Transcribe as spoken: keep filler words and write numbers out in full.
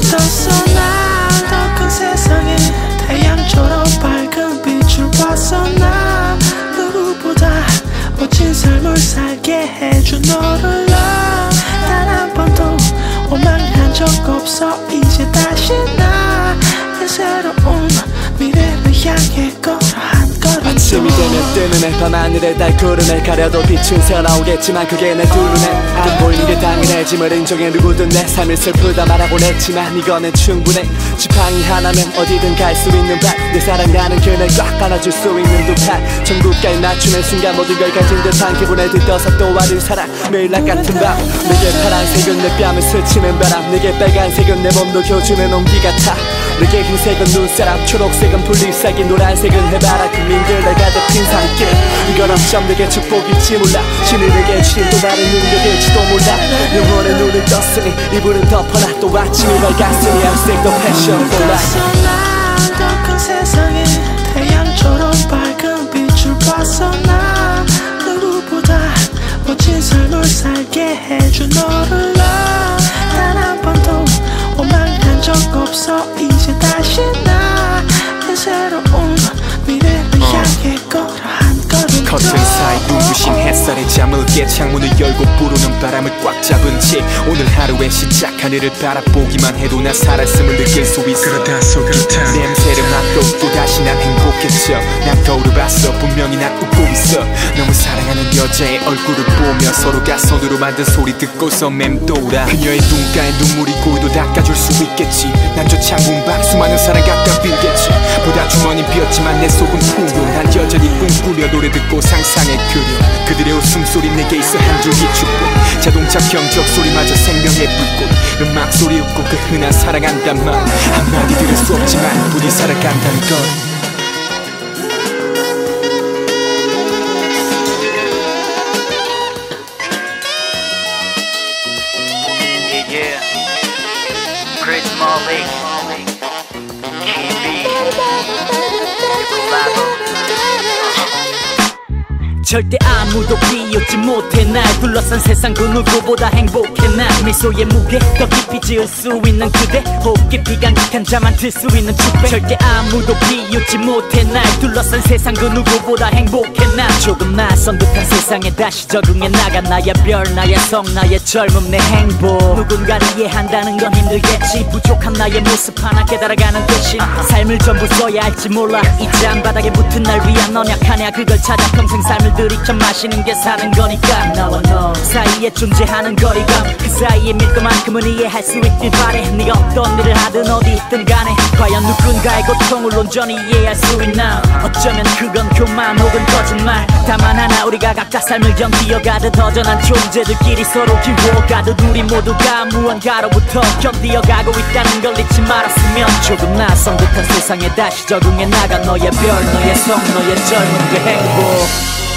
떴어 나 더 큰 세상에 태양처럼 밝은 빛을 봤어 나 누구보다 멋진 삶을 살게 해준 너를 단 한 번도 원망한 적 없어 이제 다시 나의 새로운 미래를 향해 걸어 한 걸음 아침이 되면 뜨는 해 밤하늘에 달구른 해 가려도 빛은 새어나오겠지만 그게 내 두 눈에 안 보이는 게 당연해짐을 인정해 누구든 내 삶을 슬프다 말하곤 했지만 이거는 충분해 지팡이 하나면 어디든 갈 수 있는 발 내 사랑하는 그날 꽉 안아줄 수 있는 두 팔 전국까지 맞추는 순간 모든 걸 가진 듯한 기분에 들떠서 또 와는 사랑 매일 낮 같은 밤 내게 파란색은 내 뺨을 스치는 바람 내게 빨간색은 내 몸도 겨주는 온기 같아 내게 흰색은 눈사람 초록색은 분리색이 노란색은 해바라기 민들레 가득 핀 산길 이건 어쩜 내게 축복일지 몰라 신이 내게 주신 또 다른 능력일지도 몰라 영원의 눈을 떴으니 이불은 덮어놔 또 아침이 밝았으니 I'm sick the passion for life 더 큰 세상에 태양처럼 밝은 빛을 봤어 나 누구보다 멋진 삶을 살게 해준 너를 단 한 번도 원망한 적 없어 이제 다시 나의 새로운 미래를 향해 걸어 한 걸음 더 커튼 사이 눈부신 햇살에 잠을 깨 창문을 열고 부르는 바람을 꽉 잡은 채 오늘 하루의 시작 하늘을 바라보기만 해도 나 살았음을 느낄 수 있어 그렇다 소 그렇다 냄새를 맡고 또 다시 난 행복했죠 난 거울을 봤어 분명히 난 웃고 있어 너무 사랑하는 여자의 얼굴을 보며 서로가 손으로 만든 소리 듣고서 맴돌아 그녀의 눈가에 눈물이 고이도 닦아줄 수 있겠지 난 저 창문 밖 수많은 사람 갖다 빌겠지 보다 주머니 비었지만 내 속은 풍요 난 여전히 꿈꾸며 노래 듣고 상상에 그려 그들의 웃음소리 내게 있어 한 줄기 축복 자동차 경적 소리마저 생명의 불꽃 음악 소리 웃고 그 흔한 사랑한단 말 한마디 들을 수 없지만 부디 살아간다는 걸 Chris Molly, K B, Collabo. 절대 아무도 비웃지 못해 날 둘러싼 세상 그 누구보다 행복해 난 미소의 무게 더 깊이 지을 수 있는 그대 호흡 깊이 간직한 자만 들 수 있는 축배 절대 아무도 비웃지 못해 날 둘러싼 세상 그 누구보다 행복해 난 조금 낯선 듯한 세상에 다시 적응해 나가 나의 별 나의 성 나의 젊음 내 행복 누군가를 이해한다는 건 힘들겠지 부족한 나의 모습 하나 깨달아가는 대신 삶을 전부 써야 할지 몰라 이 짠바닥에 붙은 날 위한 언약하냐 그걸 찾아 평생 삶을 들이켜 마시는 게 사는 거니까 나와 너 사이에 존재하는 거리감 그 사이의 밀도만큼은 이해할 수 있길 바래 네가 어떤 일을 하든 어디 있든 간에 과연 누군가의 고통을 온전히 이해할 수 있나 어쩌면 그건 교만 혹은 거짓말 다만 하나 우리가 각자 삶을 견디어가듯 허전한 존재들끼리 서로 키워가듯 우리 모두가 무언가로부터 견디어가고 있다는 걸 잊지 말았으면 조금 낯선 듯한 세상에 다시 적응해 나가 너의 별 너의 성 너의 젊은 그 행복